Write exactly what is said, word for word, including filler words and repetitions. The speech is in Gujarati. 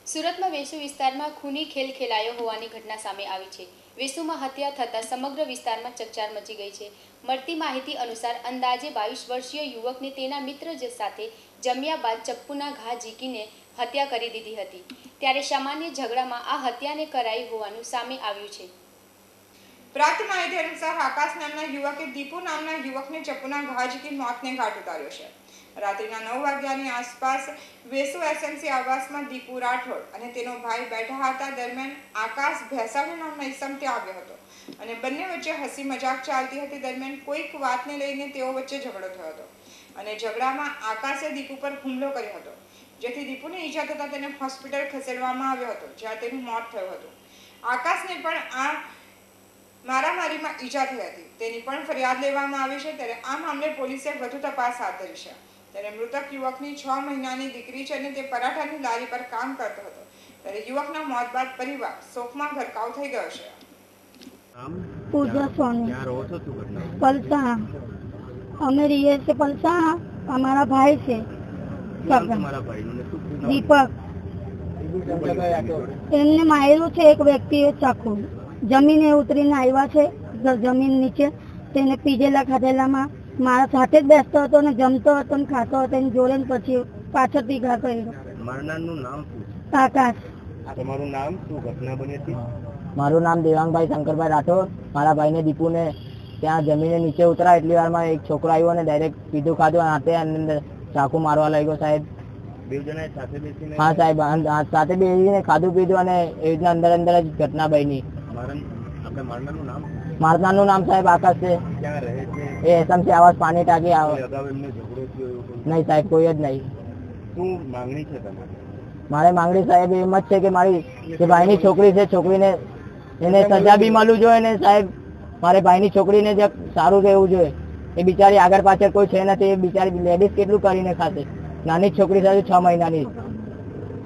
સુરતમાં વેસુ વિસ્તારમાં ખૂની ખેલ ખેલાયો હોવાની ઘટના સામે આવી છે। વેસુમાં હત્યા થતાં સમગ્ર વિસ્તારમાં ચકચાર મચી ગઈ છે। મળતી માહિતી અનુસાર અંદાજે બાવીસ વર્ષીય યુવકને તેના મિત્ર સાથે જમ્યા બાદ ચપ્પુના ઘા ઝીંકીને હત્યા કરી દીધી હતી। ત્યારે સામાન્ય ઝઘડામાં આ હત્યાને કરાઈ હોવાનું સામે આવ્યું છે। પ્રાપ્ત માહિતી અનુસાર આકાશ નામના યુવકે દીપુ નામના યુવકને ચપ્પુના ઘા ઝીંકી મોતને ઘાટ ઉતાર્યો છે। રાત્રિના નવ વાગ્યાની આસપાસ વેસુ એસએમસી આવાસમાં દીપુ રાઠોડ અને તેનો ભાઈ બેઠા હતા। દરમિયાન આકાશ ભેસાણી નામના ઈસમ ત્યાં આવ્યો હતો અને બંને વચ્ચે હસી મજાક ચાલતી હતી। દરમિયાન કોઈક વાતને લઈને તેઓ વચ્ચે ઝઘડો થયો હતો અને ઝઘડામાં આકાશે દીપુ પર હુમલો કર્યો હતો, જેથી દીપુને ઈજા થતાં તેને હોસ્પિટલ ખસેડવામાં આવ્યો હતો, જ્યાં તેનું મોત થયું હતું। આકાશને પણ આ મારામારીમાં ઈજા થઈ હતી, તેની પણ ફરિયાદ લેવામાં આવી છે। ત્યારે આ મામલે પોલીસે વધુ તપાસ હાથ ધરી છે। ત્યારે મૃતક યુવકની છ મહિનાની દીકરી છે અને તે પરાઠાની લારી પર કામ કરતો હતો। ત્યારે યુવકના મોત બાદ પરિવાર શોકમાં ગરકાવ થઈ ગયો છે। पूजा सोनी पलसा हमें रिये से पलसा हमारा भाई से दीपक એમને માર્યું છે। એક વ્યક્તિએ ચાકુ જમીને ઉતરીને આવ્યા છે, જમીન નીચે તેને પીજેલા ખાધેલામાં મારા સાથે જ બેસતો હતો ને જમતો હતો ને ખાતો હતો એની જોડે પછી પાછળથી ઘા કર્યો। મરનારનું નામ શું? આકાશ। તમારું નામ શું? ઘટના બની હતી? મારું નામ દેવાંગભાઈ શંકરભાઈ રાઠોડ। મારા ભાઈને દીપુને ત્યાં જમીને નીચે ઉતરા એટલી વારમાં એક છોકરો આવ્યો અને ડાયરેક્ટ પીધું ખાધું હાથે અંદર ચાકુ મારવા લાગ્યો સાહેબ। બે જણાએ સાથે બેસીને? હા સાહેબ, સાથે બેસીને ખાધું પીધું અને એ રીતના અંદર અંદર જ ઘટના બની। આપણે મરનારનું નામ? મરનારનું નામ સાહેબ આકાશ છે। ક્યાં રહે છે? એ એસએમસી આવાસ પાણી ટાંકી આવે। અગાઉ એમને ઝઘડો થયો? નહીં સાહેબ, કોઈ જ નહીં। શું માંગણી છે તમારી? મારે માંગણી સાહેબ એમ જ છે કે મારી જે ભાઈની છોકરી છે, છોકરીને એને સજા બી મળવું જોઈએ ને સાહેબ મારે ભાઈની છોકરીને જે સારું રહેવું જોઈએ। એ બિચારી આગળ પાછળ કોઈ છે નથી, એ બિચારી લેડીઝ કેટલું કરીને ખાશે? નાની છોકરી સાથે છ મહિનાની